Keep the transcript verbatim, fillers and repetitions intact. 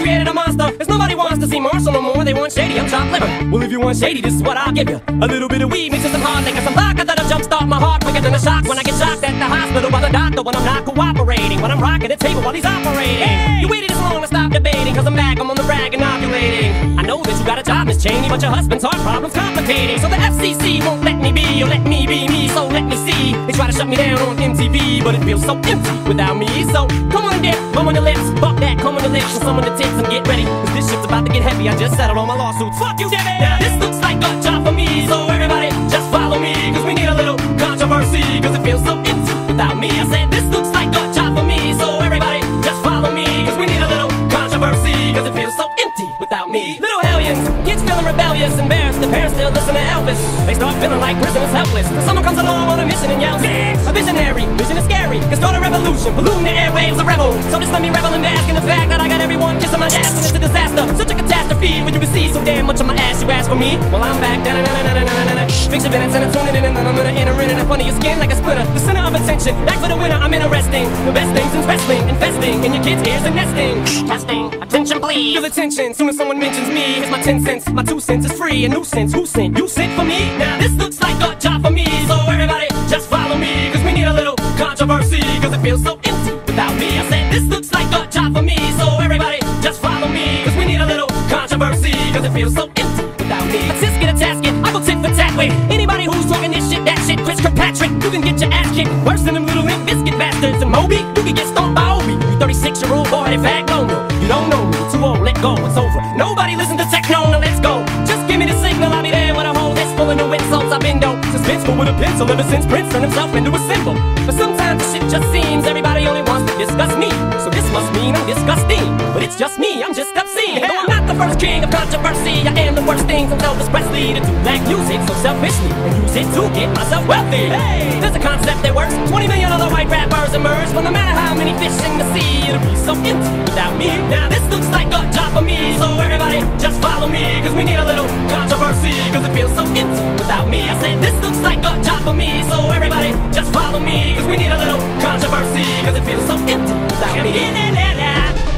created a monster. Cause nobody wants to see Marshall no more. They want shady, I'm chopped liver. Well, if you want shady, this is what I'll give you. A little bit of weed mixed with some hard liquor, some vodka that'll jumpstart my heart quicker than a shock when I get shocked at the hospital by the doctor when I'm not cooperating. When I'm rocking the table while he's operating. Hey! You waited this long to stop debating, cause I'm back, I'm on the rag and ovulating. I know that you got a job, Miss Cheney, but your husband's heart problem's complicating. So the F C C won't let me be, or let me be me, so let me see. They try to shut me down on M T V, but it feels so empty without me. So come on dip, bum on the lips, fuck that, come on the lips, and some on the tits, and get ready, cause this shit's about to get heavy. I just settled all my lawsuits. Fuck you, Debbie! Now this looks like a job for me, so everybody just follow me, cause we need a little controversy, cause it feels so empty without me. I said this looks like a job for me, so everybody just follow me, cause we need a little controversy, cause it feels so empty without me. Little hellions, kids feeling rebellious, embarrassed, the parents still listen to Elvis. They start feeling like prisoners helpless, cause someone comes along on a mission and yells, a visionary, vision is scary, can start a revolution, polluting the airwaves, a rebel. So just let me revel in bask in the fact that I got everyone kissing my ass, and it's a disaster, such a catastrophe, when you can see so damn much of my ass you ask for me. Well, I'm back, da-da-da-da-da-da-da-da. Fix your minutes and I'm tuning in, and then I'm gonna enter in and up under your skin like a splinter, the center of attention, back for the winner, I'm interesting. The best things in wrestling, investing in your kids' ears and nesting. Testing, attention please. Feel attention, soon as someone mentions me, here's my ten cents, my two cents is free, a nuisance, who sent? You sent for me? Now this looks like a job for me, so everybody just follow me, cause we need a little controversy, cause it feels so empty without me. I said this looks like a job for me, so everybody just follow me, cause we need a little controversy, cause it feels so empty without me. A tisket, a tasket, I go tit for tat with anybody who's talking this shit, that shit, Chris Kirkpatrick. You can get your ass kicked worse than them little Limp Bizkit bastards. And Moby, you can get stomped by Obi. You thirty-six year old boy, in fact, no, no, you don't know me, too old, let go, it's over. Nobody listen to techno, now let's go. Just give me the signal, I'll be there with a whole list full of new insults. I've been though suspenseful with a pencil ever since Prince turned himself into a symbol. But sometimes the shit just seems everybody only wants to discuss me, so this must mean I'm disgusting. But it's just me, I'm just obscene. Though I'm not the first king of controversy, I am the worst thing from Elvis Presley to do black music so selfishly and use it to get myself wealthy. Hey, there's a concept that works. twenty million other white rappers emerge, but no matter how many fish in the sea, it'll be so empty without me. Now this looks like a job for me, so everybody just follow me, cause we need a little controversy, cause it feels so empty without me. I said this looks like a job for me, so everybody just follow me, cause we need a little controversy, cause it feels so empty without me.